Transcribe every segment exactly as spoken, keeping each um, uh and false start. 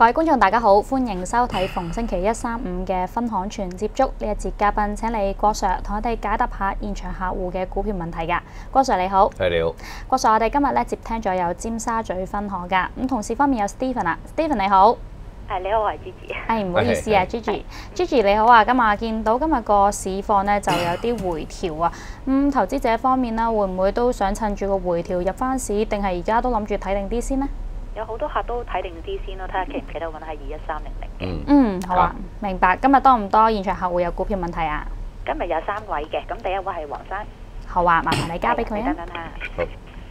各位觀眾大家好，歡迎收睇逢星期一、三、五嘅分行全接觸呢一節嘉賓，請嚟郭 Sir 同我哋解答下現場客戶嘅股票問題㗎。郭 Sir 你好， 係你好， 郭 Sir， 我哋今日咧接聽咗有尖沙咀分行㗎，咁同事方面有 Stephen 啊 ，Stephen 你好。 係你好，我係 Gigi。 係唔好意思啊 ，Gigi，Gigi 你好啊，今日見到今日個市況咧就有啲回調啊，咁、嗯、投資者方面啦，會唔會都想趁住個回調入翻市，定係而家都諗住睇定啲先呢？ 有好多客都睇定啲先咯，睇下記唔記得揾係二一三零零嘅。 嗯，好啊，明白。今日多唔多現場客戶有股票問題啊？ 今日有三位嘅，咁第一位係黃生。 好啊，麻煩你交俾佢啊。 等等下。 好。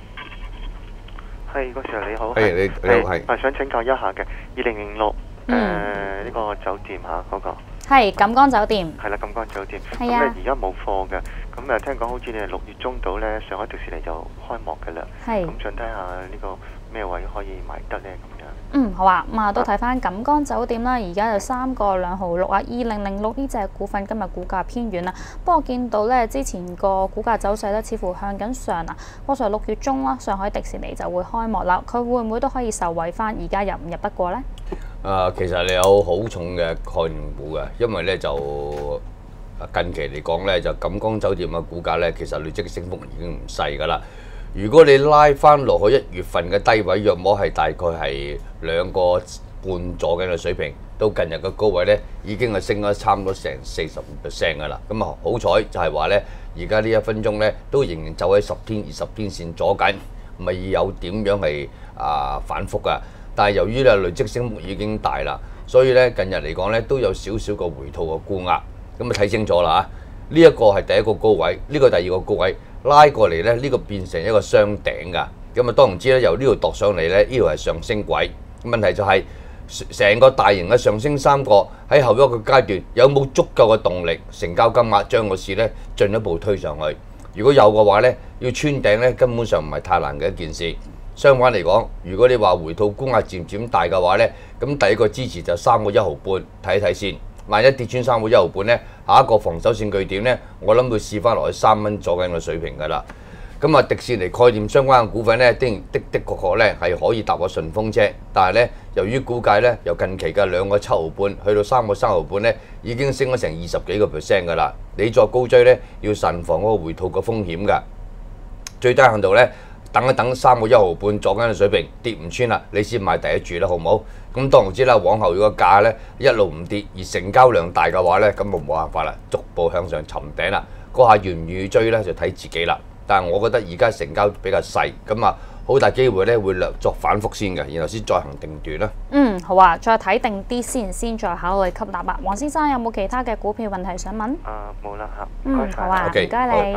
係，郭 Sir 你好。 係你你好係。 係想請教一下嘅二零零六誒呢個酒店嚇嗰個。係錦江酒店。 係啦，錦江酒店。 係啊。 咁咧而家冇貨嘅，咁誒聽講好似你係六月中到咧，上海迪士尼就開幕嘅啦。係。咁想睇下呢個咩位可以買得咧咁樣？ 嗯，好啊，咁啊都睇翻錦江酒店啦，而家就三個兩毫六啊，二零零六呢隻股份今日股價偏軟啦。不過見到咧之前個股價走勢咧，似乎向緊上啊。嗰時六月中啦，上海迪士尼就會開幕啦，佢會唔會都可以受惠翻？而家入唔入得過咧？ 啊，其實你有好重嘅概念股嘅，因為咧就近期嚟講咧，就錦江酒店嘅股價咧，其實累積升幅已經唔細噶啦。如果你拉翻落去一月份嘅低位，約摸係大概係兩個半左右嘅水平，到近日嘅高位咧，已經係升咗差唔多成四十五 percent 㗎啦。咁啊，好彩就係話咧，而家呢一分鐘咧，都仍然走喺十天、二十天線阻緊，未有點樣係啊反覆㗎。但係由於咧累積升幅已經大啦，所以咧近日嚟講咧都有少少個回吐嘅沽壓。咁啊睇清楚啦嚇，呢一個係第一個高位，呢個第二個高位。拉過嚟咧，呢、這個變成一個雙頂㗎。咁啊，當然知咧，由呢度度上嚟咧，呢度係上升軌。問題就係、是、成個大型嘅上升三角喺後一個階段有冇足夠嘅動力，成交金額將個市咧進一步推上去。如果有嘅話咧，要穿頂咧根本上唔係太難嘅一件事。相反嚟講，如果你話回吐沽壓漸漸大嘅話咧，咁第一個支持就三個一毫半，睇一睇先。萬一跌穿三個一毫半咧，下一個防守線據點咧，我諗會試翻落去三蚊左緊嘅水平㗎啦。咁啊，迪士尼概念相關嘅股份咧，的的的確確咧係可以搭個順風車，但係咧由於股價咧由近期嘅兩個七毫半去到三個三毫半咧，已經升咗成二十幾個 percent 㗎啦。你再高追咧，要慎防嗰個回吐嘅風險㗎。最低限度咧，等一等三個一毫半左緊嘅水平跌唔穿啦，你先買第一注啦，好唔好？咁當然知啦，往後如果價咧一路唔跌，而成交量大嘅話咧，咁就冇辦法啦，逐步向上尋頂啦。嗰下願唔願意追咧，就睇自己啦。但係我覺得而家成交比較細，咁啊好大機會咧會略作反覆先嘅，然後先再行定奪啦。 嗯，好啊，再睇定啲先，先再考慮吸納啊。黃先生有冇其他嘅股票問題想問？ 啊，冇啦嚇。 嗯，好啊，唔該你。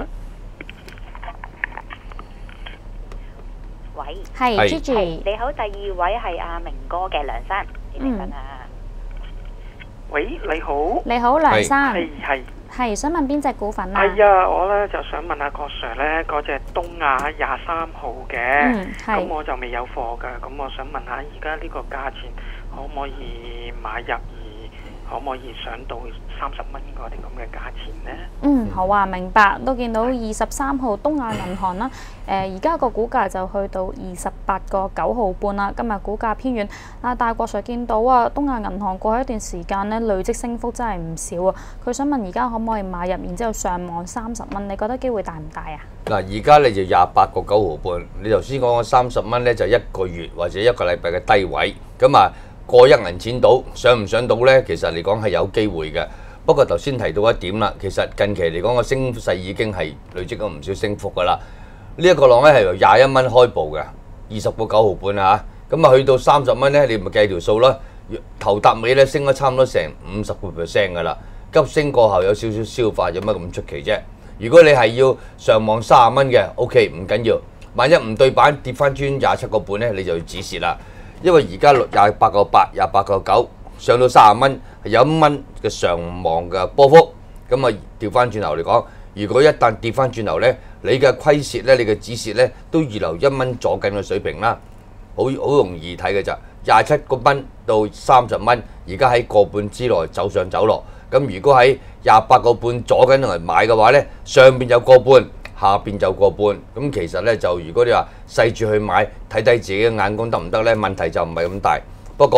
喂， 係 Gigi， 你好，第二位係阿明哥嘅梁生，你等等啊。 喂，你好。 你好，梁生。 係係。 係想問邊隻股份啊？ 係啊，我咧就想問下郭 Sir 咧，嗰隻東亞廿三號嘅，咁、嗯、我就未有貨㗎，咁我想問下，而家呢個價錢可唔可以買入？可唔可以上到三十蚊嗰啲咁嘅價錢呢？ 嗯，好啊，明白。都見到二十三號東亞銀行啦，誒而家個股價就去到二十八個九毫半啦。今日股價偏軟，啊，但係郭 Sir 見到啊，東亞銀行過去一段時間咧累積升幅真係唔少啊。佢想問而家可唔可以買入，然之後上望三十蚊？你覺得機會大唔大啊？ 嗱，而家你就廿八個九毫半，你頭先講嘅三十蚊咧就一個月或者一個禮拜嘅低位，咁啊。過一銀錢到上唔上到呢？其實嚟講係有機會嘅。不過頭先提到一點啦，其實近期嚟講個升勢已經係累積咗唔少升幅㗎啦。呢、這、一個浪咧係由廿一蚊開步嘅，二十個九毫半啊，咁啊去到三十蚊呢，你咪計條數啦。頭搭尾咧升咗差唔多成五十個 percent 㗎啦。急升過後有少少消化，有乜咁出奇啫？如果你係要上望三十蚊嘅 ，OK 唔緊要。萬一唔對板跌翻穿廿七個半呢，你就要止蝕啦。因為而家廿八個八、廿八個九上到三十蚊，係有一蚊嘅上望嘅波幅。咁啊調翻轉頭嚟講，如果一旦跌翻轉頭咧，你嘅虧蝕咧、你嘅止蝕咧，都預留一蚊左緊嘅水平啦。好好容易睇嘅咋，廿七個蚊到三十蚊，而家喺個半之內走上走落。咁如果喺廿八個半左緊嚟買嘅話咧，上邊有個半。下邊就個半，咁其實咧就如果你話細住去買，睇睇自己嘅眼光得唔得咧，問題就唔係咁大。不過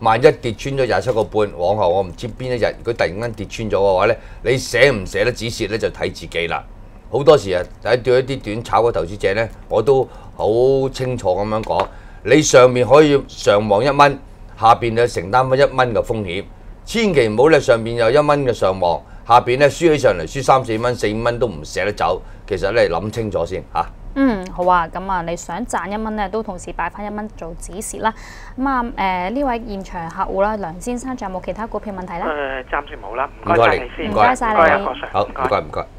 萬一跌穿咗廿七個半，往後我唔知邊一日，佢突然間跌穿咗嘅話咧，你捨唔捨得止蝕咧就睇自己啦。好多時啊，睇對一啲短炒嘅投資者咧，我都好清楚咁樣講，你上面可以上望一蚊，下邊就承擔翻一蚊嘅風險，千祈唔好咧上邊有一蚊嘅上望，下邊咧輸起上嚟輸三四蚊、四五蚊都唔捨得走。其實咧諗清楚先嚇。啊嗯，好啊，咁啊，你想賺一蚊咧，都同時擺翻一蚊做止蝕啦。咁啊，誒呢位現場客戶啦，梁先生，仲有冇其他股票問題咧？ 誒，暫時冇啦，唔該晒你先， 唔該晒你。 好，唔該唔該。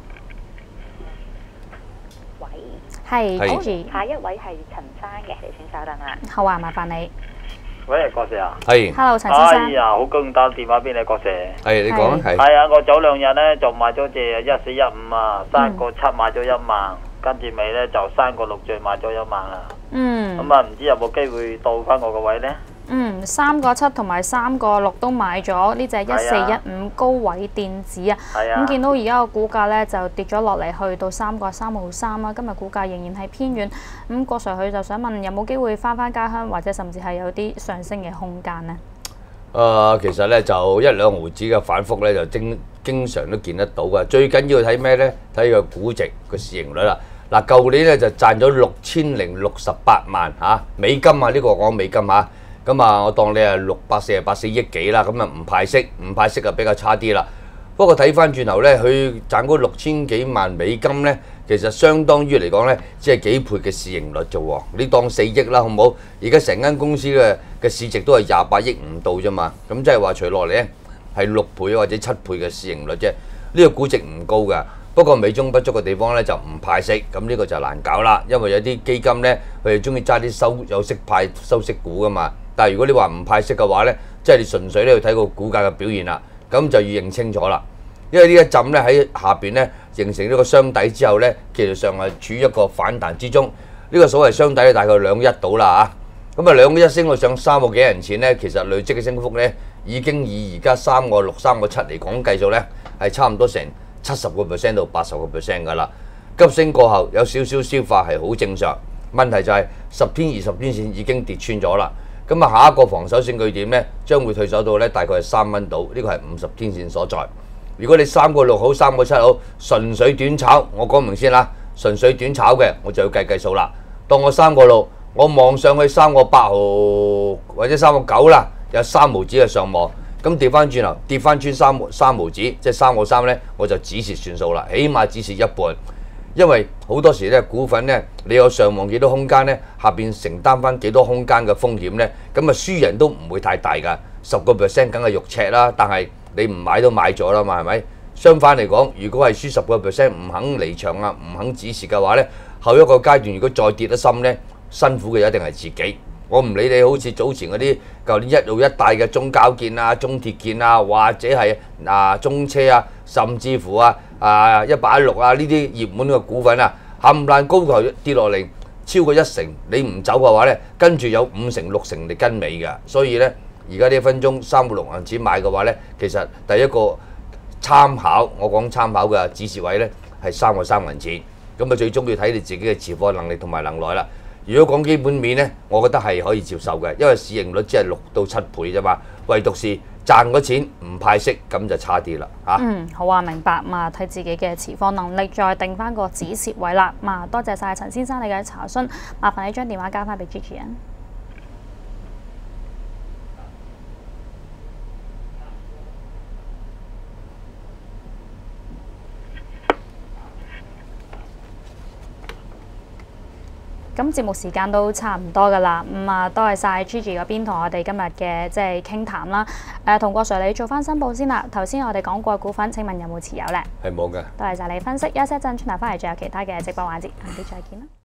喂， 係， 係跟住下一位係陳生嘅，你先稍等啊。 好啊，麻煩你。 喂，郭 Sir 啊。 係。 Hello，陳先生。 哎呀，好高興打電話俾你，郭 Sir。 係，你講啊，係。 係啊，我早兩日咧就買咗隻一四一五啊，三個七買咗一萬，跟住尾咧就三個六再買咗一萬啦。 嗯。 咁啊，唔知有冇機會到翻我個位咧？ 嗯，三個七同埋三個六都買咗呢隻一四一五高位電子啊。 係啊。 咁見到而家個股價咧就跌咗落嚟，去到三個三毫三啦。今日股價仍然係偏軟。咁郭 Sir 佢就想問有冇機會翻返家鄉，或者甚至係有啲上升嘅空間呢？ 誒、呃，其實咧就一兩毫子嘅反覆咧，就經經常都見得到嘅。最緊要睇咩咧？睇個估值個市盈率啦。嗱，舊年咧就賺咗六千零六十八萬嚇、啊、美金啊！呢、這個講美金嚇。咁啊，我當你係六百四十八四億幾啦，咁啊唔派息，唔派息就比較差啲啦。不過睇翻轉頭咧，佢賺嗰六千幾萬美金咧，其實相當於嚟講咧，即係幾倍嘅市盈率啫喎。你當四億啦，好唔好？而家成間公司嘅嘅市值都係廿八億唔到啫嘛。咁即係話除落嚟咧係六倍或者七倍嘅市盈率啫。呢個估值唔高㗎。不過美中不足嘅地方咧就唔派息，咁呢個就難搞啦。因為有啲基金咧，佢哋中意揸啲收有息派收息股㗎嘛。但係如果你話唔派息嘅話咧，即係你純粹咧要睇個股價嘅表現啦，咁就要認清楚啦。因為呢一浸咧喺下邊咧形成呢個箱底之後咧，技術上係處於一個反彈之中。呢、這個所謂箱底咧大概兩一到啦嚇，咁啊兩一升到上三個幾銀錢咧，其實累積嘅升幅咧已經以而家三個六、三個七嚟講計數咧，係差唔多成七十個 percent 到八十個 percent 㗎啦。急升過後有少少消化係好正常，問題就係十天、二十天線已經跌穿咗啦。咁啊，下一個防守性據點咧，將會退守到咧大概係三蚊到，呢個係五十天線所在。如果你三個六好，三個七好，純粹短炒，我講明先啦，純粹短炒嘅，我就要計計數啦。當我三個六，我望上去三個八毫或者三個九啦，有三毫子嘅上望，咁跌翻轉頭，跌翻穿三三毫子，即係三個三咧，我就止蝕算數啦，起碼止蝕一半。因為好多時咧股份咧，你有上望幾多空間咧，下邊承擔翻幾多空間嘅風險咧，咁啊輸人都唔會太大㗎，十個 percent 梗係肉赤啦。但係你唔買都買咗啦嘛，係咪？相反嚟講，如果係輸十個 percent 唔肯離場啊，唔肯止蝕嘅話咧，後一個階段如果再跌得深咧，辛苦嘅一定係自己。我唔理你好似早前嗰啲舊年一路一帶嘅中交建啊、中鐵建啊，或者係啊中車啊，甚至乎啊啊一八一六啊呢啲熱門嘅股份啊，冚唪唥高台跌落嚟超過一成，你唔走嘅話咧，跟住有五成六成你跟尾㗎。所以咧，而家呢一分鐘三個六銀錢買嘅話咧，其實第一個參考，我講參考嘅止蝕位咧係三個三銀錢。咁啊，最終要睇你自己嘅持貨能力同埋能耐啦。如果講基本面咧，我覺得係可以接受嘅，因為市盈率只係六到七倍啫嘛。唯獨是賺嗰錢唔派息，咁就差啲啦嚇。 嗯，好啊，明白。咁啊，睇自己嘅持貨能力，再定翻個止蝕位啦。咁啊，多謝晒陳先生你嘅查詢，麻煩你將電話交翻俾主持人。咁節目時間都差唔多噶啦，咁啊多謝晒 Gigi 嗰邊同我哋今日嘅即係傾談啦。誒，同郭 Sir 你做翻申報先啦。頭先我哋講過股份，請問有冇持有呢？ 係冇嘅。 多謝晒你分析，休息一陣，轉頭翻嚟仲有其他嘅直播環節，下次再見啦。